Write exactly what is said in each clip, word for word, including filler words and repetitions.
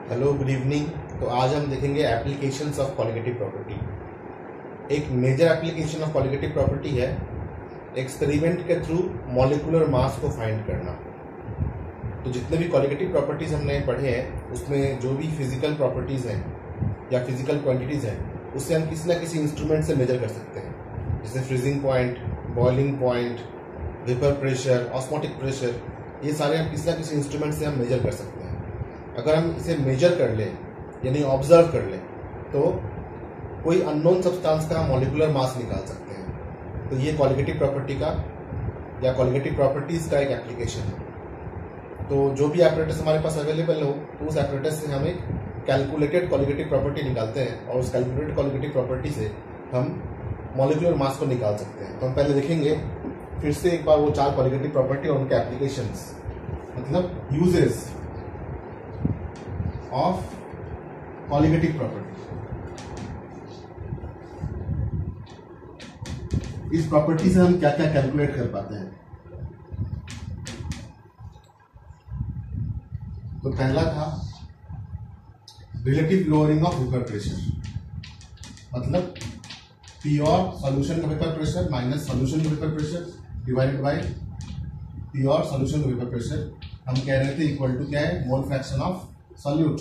Hello, good evening. तो आज हम देखेंगे एप्लीकेशंस ऑफ कॉलिगेटिव प्रॉपर्टी। एक major application of colligative property है एक्सपेरिमेंट के थ्रू मॉलिक्यूलर मास को फाइंड करना। तो जितने भी कॉलिगेटिव प्रॉपर्टीज हमने पढ़े हैं उसमें जो भी फिजिकल प्रॉपर्टीज हैं या फिजिकल क्वांटिटीज हैं उससे हम किसी ना किसी इंस्ट्रूमेंट से मेजर कर सकते हैं, जैसे freezing point, boiling point, vapour pressure, osmotic pressure. ये सारे हम किसी ना किसी इंस्ट्रूमेंट से हम मेजर कर सकते हैं। अगर हम इसे मेजर कर लें यानी ऑब्जर्व कर लें तो कोई अननोन सब्सटेंस का मॉलिक्यूलर मास निकाल सकते हैं। तो ये कॉलिगेटिव प्रॉपर्टी का या कॉलिगेटिव प्रॉपर्टीज का एक एप्लीकेशन है। तो जो भी एपरेटस हमारे पास अवेलेबल हो तो उस एपरेटस से हम एक कैलकुलेटेड कॉलिगेटिव प्रॉपर्टी निकालते हैं और उस कैलकुलेटेड कॉलिगेटिव प्रॉपर्टी से हम मॉलिक्यूलर मास को निकाल सकते हैं। तो हम पहले देखेंगे फिर से एक बार वो चार कॉलिगेटिव प्रॉपर्टी और उनके एप्लीकेशंस, मतलब यूजेस ऑफ कॉलिगेटिव प्रॉपर्टी। इस प्रॉपर्टी से हम क्या क्या कैलकुलेट कर पाते हैं। तो पहला था relative lowering of vapour pressure, मतलब प्योर सॉल्यूशन का वेपर प्रेशर माइनस सॉल्यूशन का vapour pressure divided by pure solution का वेपर प्रेशर। हम कह रहे थे इक्वल टू क्या है, मोल फ्रैक्शन ऑफ सॉल्यूट।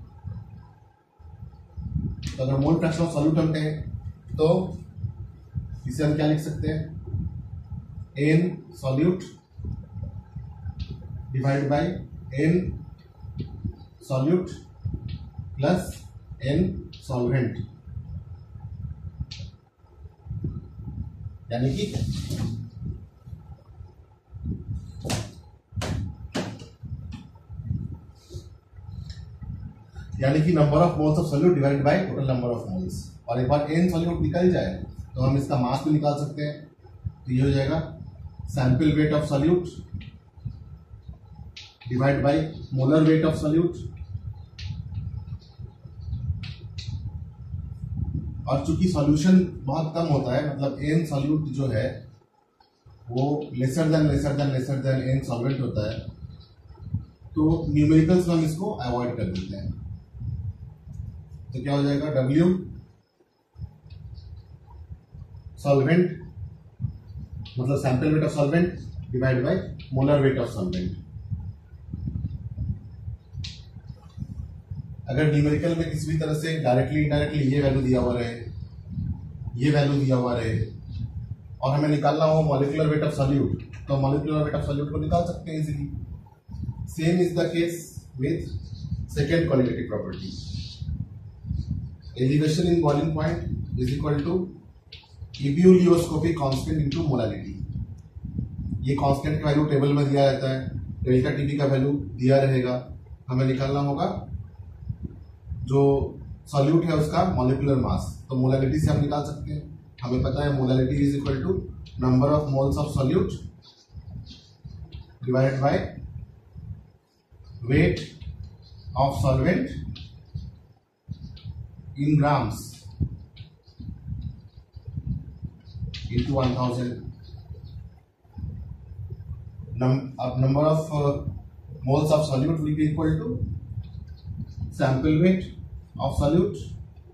तो अगर मोल फ्रैक्शन ऑफ सॉल्यूट हम कहें तो इसे हम क्या लिख सकते हैं, N solute divide by N solute plus N solvent, यानी कि यानी कि number of moles of solute divided by total number of moles. और एक बार एन सॉल्यूट निकल जाए तो हम इसका मास भी निकाल सकते हैं। तो ये हो जाएगा sample weight of solute divide by molar weight of solute. और चूंकि सॉल्यूशन बहुत कम होता है, मतलब एन सॉल्यूट जो है वो lesser than lesser than lesser than N solvent होता है, तो न्यूमेरिकल्स में हम इसको अवॉइड कर देते हैं। तो क्या हो जाएगा, W सॉल्वेंट मतलब sample weight of solvent divide by molar weight of solvent. अगर न्यूमेरिकल में किसी भी तरह से डायरेक्टली इनडायरेक्टली ये वैल्यू दिया हुआ रहे, ये वैल्यू दिया हुआ रहे और हमें निकालना हो मॉलिक्यूलर वेट ऑफ सॉल्यूट, तो मॉलिक्यूलर वेट ऑफ सॉल्यूट को निकाल सकते हैं easily. Same is the case with second colligative property, elevation in boiling point is equal to ebullioscopic constant into molality। ये कांस्टेंट का वैल्यू टेबल में दिया रहता है, डेल्टा टीबी का वैल्यू दिया रहेगा। हमें निकालना होगा जो सॉल्यूट है उसका मॉलिक्यूलर मास, तो मोलालिटी से हम निकाल सकते हैं। हमें पता है molality is equal to number of moles of solute divided by weight of solvent in grams into one thousand. Num uh, number of uh, moles of solute will be equal to sample weight of solute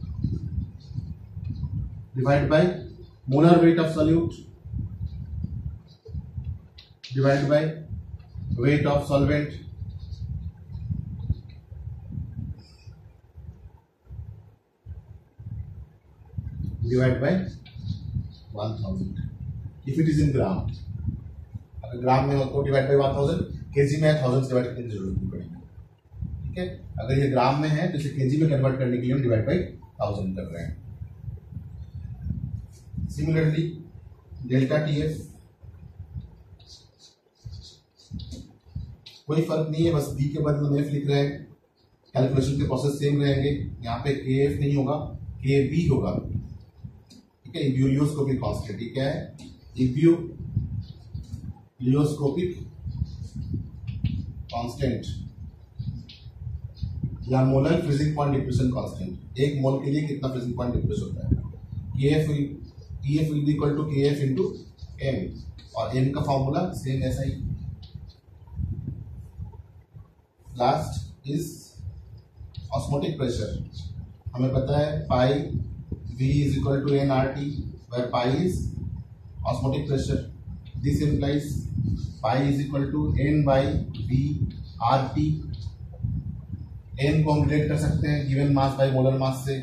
divided by molar weight of solute divided by weight of solvent divided by one thousand if it is in gram। अगर ग्राम में हो तो divide by one thousand, KG में है thousand से divide करने की जरूरत नहीं पड़ेगी। ठीक है, अगर ये ग्राम में है तो इसे केजी में कन्वर्ट करने के लिए हम डिवाइड बाय थाउजेंड कर रहे हैं। सिमिलरली डेल्टा टी एफ कोई फर्क नहीं है, बस बी के बदले में एफ लिख रहे हैं। कैलकुलेशन के प्रोसेस सेम रहेंगे, यहाँ पे के एफ नहीं होगा, के बी होगा। ठीक है, इब्यूलियोस्कोपिक कांस्टेंट क्या है, इब्यूलियोस्कोपिक कांस्टेंट या molar freezing point depression constant. एक मोल के लिए कितना फ्रीजिंग पॉइंट डिप्रेस होता है। K F T F will be equal to K F into M, और एम का फॉर्मूला सेम ऐसा ही। Last is ऑस्मोटिक प्रेशर हमें पता है pi V is equal to N R T, where pi is osmotic pressure. This implies pi is equal to N by V R T. N को हम relate कर सकते हैं given mass by molar mass से,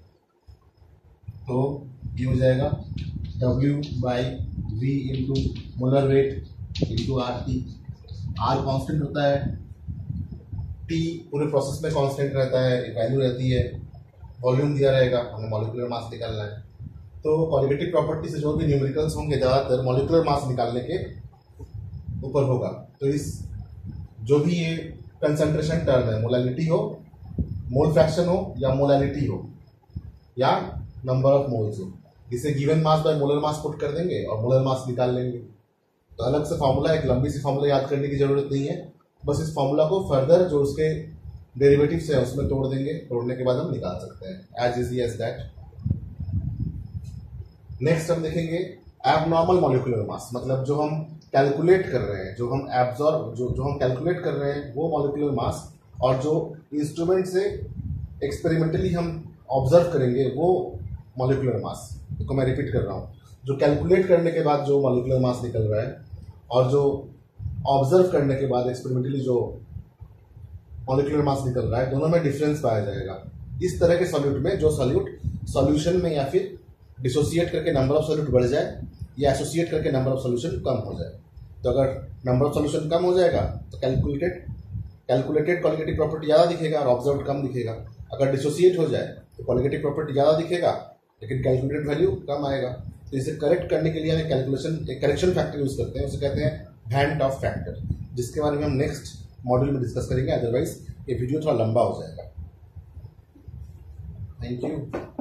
तो ये हो जाएगा W by V into molar weight into R T. R constant होता है, टी पूरे प्रोसेस में कांस्टेंट रहता है, एक वैल्यू रहती है, वॉल्यूम दिया रहेगा, हमें मॉलिक्यूलर मास निकालना है. तो क्वालिटेटिव प्रॉपर्टी से जो भी न्यूमेरिकल्स होंगे ज़्यादातर मॉलिक्यूलर मास निकालने के ऊपर होगा. तो इस जो भी ये कंसंट्रेशन टर्म है, मोलैलिटी हो, मोल फ्रैक्शन हो, या मोलैलिटी हो, या नंबर ऑफ मोल्स हो, इसे given mass by molar mass put कर देंगे और मोलर मास निकाल लेंगे. तो अलग से फॉर्मूला, एक लंबी सी फॉर्मूला याद करने की जरूरत नहीं है, बस इस फॉर्मूला को फर्दर जो उसके डेरिवेटिव्स है उसमें तोड़ देंगे, तोड़ने के बाद हम निकाल सकते हैं as easy as that. Next हम देखेंगे एबनॉर्मल मॉलिक्यूलर मास, मतलब जो हम कैलकुलेट कर रहे हैं, जो हम एब्जॉर्ब जो जो हम कैलकुलेट कर रहे हैं वो मॉलिक्यूलर मास, और जो इंस्ट्रूमेंट से एक्सपेरिमेंटली हम ऑब्जर्व करेंगे वो मॉलिक्यूलर मास. तो मैं रिपीट कर रहा हूँ, जो कैलकुलेट करने के बाद जो मॉलिक्यूलर मास निकल रहा है और जो ऑब्जर्व करने के बाद एक्सपेरिमेंटली जो मॉलिक्यूलर मास निकल रहा है, दोनों में डिफरेंस पाया जाएगा. इस तरह के सॉल्यूट में जो सॉल्यूट सॉल्यूशन में या फिर डिसोसिएट करके नंबर ऑफ सॉल्यूट बढ़ जाए या एसोसिएट करके नंबर ऑफ सॉल्यूशन कम हो जाए. तो अगर नंबर ऑफ सॉल्यूशन कम हो जाएगा तो कैलकुलेटेड कैलकुलेटेड क्वालिटेटिव प्रॉपर्टी ज़्यादा दिखेगा और ऑब्जर्व कम दिखेगा. अगर डिसोसिएट हो जाए तो क्वालिटेटिव प्रॉपर्टी ज़्यादा दिखेगा लेकिन कैलकुलेटेड वैल्यू कम आएगा. तो इसे करेक्ट करने के लिए हम कैलकुलेशन एक करेक्शन फैक्टर यूज करते हैं, उसे कहते हैं वैन टॉफ फैक्टर, जिसके बारे में हम नेक्स्ट मॉड्यूल में डिस्कस करेंगे. अदरवाइज ये वीडियो थोड़ा लंबा हो जाएगा. Thank you.